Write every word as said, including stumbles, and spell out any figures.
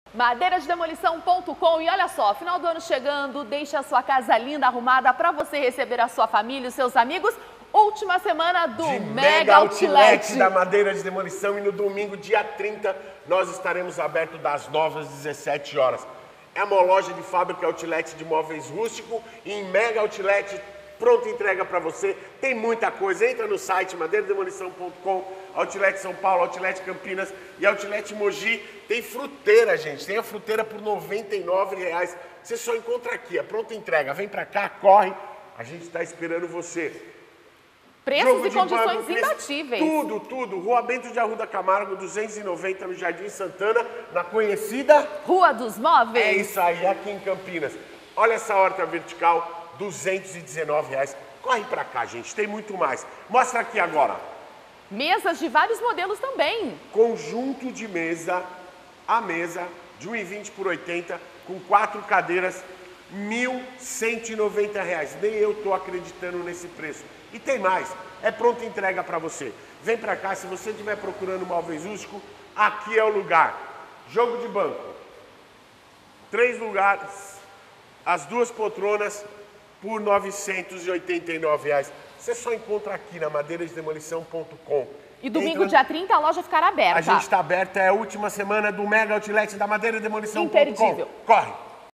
madeira de demolição ponto com. E olha só, final do ano chegando, deixe a sua casa linda, arrumada para você receber a sua família e os seus amigos. Última semana do de Mega, Mega Outlet. Outlet da Madeira de Demolição, e no domingo, dia trinta, nós estaremos abertos das nove às dezessete horas. É uma loja de fábrica outlet de móveis rústicos em Mega Outlet, pronta entrega para você. Tem muita coisa, entra no site madeira demolição ponto com, Outlet São Paulo, Outlet Campinas e Outlet Mogi. Tem fruteira, gente, tem a fruteira por noventa e nove reais. Você só encontra aqui, a pronta entrega. Vem para cá, corre, a gente está esperando você. Preços e condições imbatíveis. Tudo, tudo. Rua Bento de Arruda Camargo, duzentos e noventa, no Jardim Santana, na conhecida Rua dos Móveis. É isso aí, aqui em Campinas. Olha essa horta vertical, duzentos e dezenove reais. Corre pra cá, gente, tem muito mais. Mostra aqui agora. Mesas de vários modelos também. Conjunto de mesa, a mesa, de um e vinte por oitenta, com quatro cadeiras, mil cento e noventa reais. Nem eu tô acreditando nesse preço. E tem mais, é pronta entrega para você. Vem para cá, se você estiver procurando móveis rústicos, aqui é o lugar. Jogo de banco, três lugares, as duas poltronas por novecentos e oitenta e nove reais. Você só encontra aqui na madeira de demolição ponto com. E domingo, Entra... dia trinta, a loja ficará aberta. A gente está aberta, é a última semana do Mega Outlet da Madeira de Demolição ponto com. Imperdível. Corre!